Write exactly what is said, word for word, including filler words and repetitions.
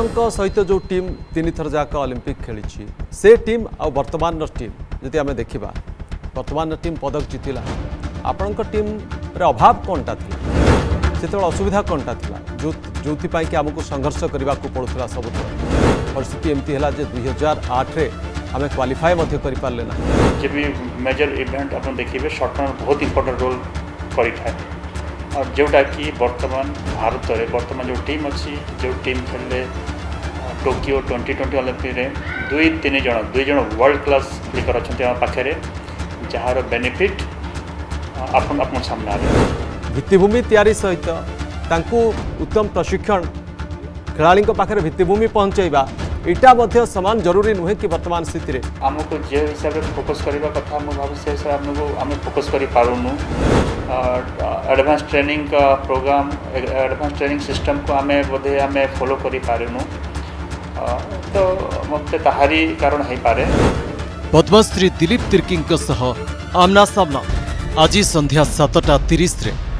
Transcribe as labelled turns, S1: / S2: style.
S1: आपणक सहित जो टीम तीन थर जाक ओलंपिक खेली से टीम आ वर्तमान टीम जदि आम देखा वर्तमान टीम पदक जीतला आपण टीम रे अभाव कौनटा थी से असुविधा कौनटा थी जो जो कि आमको संघर्ष करने को पड़ूला सब परिस्थिति एमती है दुई हजार आठ आम क्वालिफाए कर पारे ना
S2: जे भी मेजर इवेंट आप देखिए शॉर्ट टर्म बहुत इंपोर्टेंट रोल करें और जोटा कि वर्तमान भारत में वर्तमान जो टीम अच्छी जो टीम खेले टोकियो ट्वेंटी ट्वेंटी ओलंपिक रे दुई तीन जन दुई जन वर्ल्ड क्लास प्लेयर अच्छा पाखे जार बेनिफिट आपन आपन सामना
S1: भित्तिभूमि तैयारी सहित उत्तम प्रशिक्षण खेलाड़ी पाखे भित्तिभूमि पहुँचेबा यहाँ समान जरूरी नुहे कि वर्तमान स्थिति में
S2: आमको जे हिसाब से फोकस करने कथा भाव से हिसाब आमको आम फोकस कर पारूनु एडवांस ट्रेनिंग का प्रोग्राम एडवांस ट्रेनिंग सिस्टम को आम बोधे आम फॉलो कर पारूनु तो मत ताहारी कारण हो पारे।
S1: पद्मश्री दिलीप तिर्की आमना सामना आज संध्या सातटा तीस